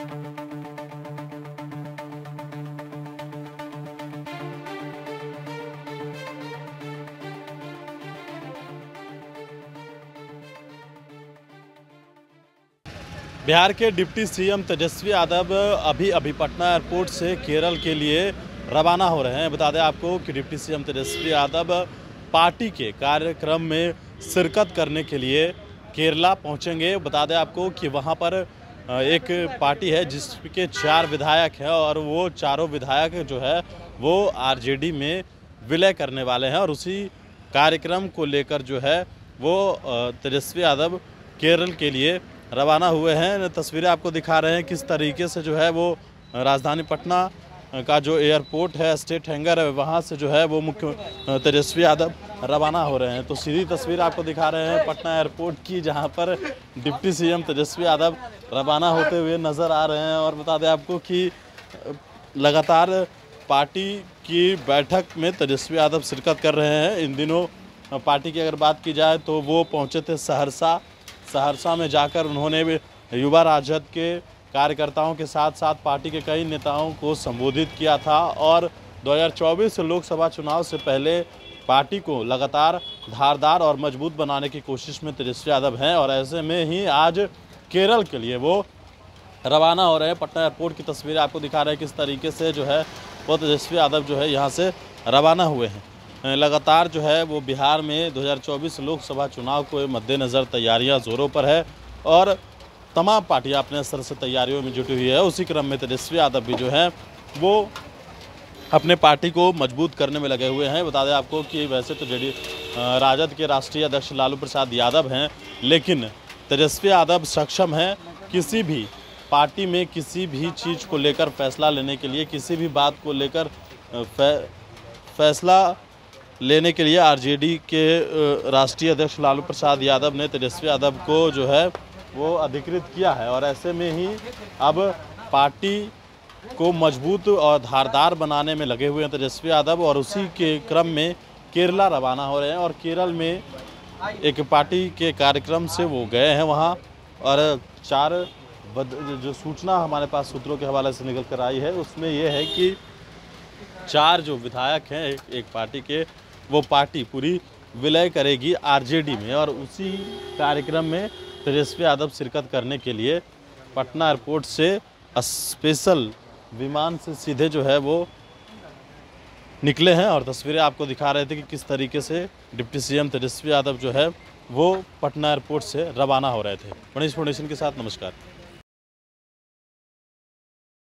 बिहार के deputy CM Tejashwi Yadav अभी Patna airport से केरल के लिए रवाना हो रहे हैं। बता दें आपको कि deputy CM Tejashwi Yadav party के कार्यक्रम में शिरकत करने के लिए केरला पहुंचेंगे। बता दें आपको कि वहां पर एक पार्टी है जिसके 4 विधायक हैं और वो चारों विधायक जो है वो आरजेडी में विलय करने वाले हैं और उसी कार्यक्रम को लेकर जो है वो तेजस्वी यादव केरल के लिए रवाना हुए हैं। तस्वीरें आपको दिखा रहे हैं किस तरीके से जो है वो राजधानी पटना का जो एयरपोर्ट है, स्टेट हैंगर है, वहाँ से जो है वो मुख्य तेजस्वी यादव रवाना हो रहे हैं। तो सीधी तस्वीर आपको दिखा रहे हैं पटना एयरपोर्ट की, जहाँ पर डिप्टी सीएम तेजस्वी यादव रवाना होते हुए नज़र आ रहे हैं। और बता दें आपको कि लगातार पार्टी की बैठक में तेजस्वी यादव शिरकत कर रहे हैं। इन दिनों पार्टी की अगर बात की जाए तो वो पहुँचे थे सहरसा में जाकर उन्होंने युवा राजद के कार्यकर्ताओं के साथ साथ पार्टी के कई नेताओं को संबोधित किया था। और 2024 लोकसभा चुनाव से पहले पार्टी को लगातार धारदार और मजबूत बनाने की कोशिश में तेजस्वी यादव हैं और ऐसे में ही आज केरल के लिए वो रवाना हो रहे हैं। पटना एयरपोर्ट की तस्वीरें आपको दिखा रहे हैं किस तरीके से जो है वो तेजस्वी यादव जो है यहाँ से रवाना हुए हैं। लगातार जो है वो बिहार में 2024 लोकसभा चुनाव को मद्देनज़र तैयारियां ज़ोरों पर है और तमाम पार्टियां अपने स्तर से तैयारियों में जुटी हुई है। उसी क्रम में तेजस्वी यादव भी जो है वो अपने पार्टी को मजबूत करने में लगे हुए हैं। बता दें आपको कि वैसे तो राजद के राष्ट्रीय अध्यक्ष लालू प्रसाद यादव हैं, लेकिन तेजस्वी यादव सक्षम हैं किसी भी पार्टी में किसी भी चीज़ को लेकर फैसला लेने के लिए, किसी भी बात को लेकर फैसला लेने के लिए। आरजेडी के राष्ट्रीय अध्यक्ष लालू प्रसाद यादव ने तेजस्वी यादव को जो है वो अधिकृत किया है और ऐसे में ही अब पार्टी को मजबूत और धारदार बनाने में लगे हुए हैं तेजस्वी यादव और उसी के क्रम में केरला रवाना हो रहे हैं। और केरल में एक पार्टी के कार्यक्रम से वो गए हैं वहाँ और 4 जो सूचना हमारे पास सूत्रों के हवाले से निकल कर आई है उसमें यह है कि 4 जो विधायक हैं एक पार्टी के, वो पार्टी पूरी विलय करेगी आरजेडी में और उसी कार्यक्रम में तेजस्वी यादव शिरकत करने के लिए पटना एयरपोर्ट से स्पेशल विमान से सीधे जो है वो निकले हैं। और तस्वीरें आपको दिखा रहे थे कि किस तरीके से डिप्टी सीएम तेजस्वी यादव जो है वो पटना एयरपोर्ट से रवाना हो रहे थे। मनीष फाउंडेशन के साथ नमस्कार।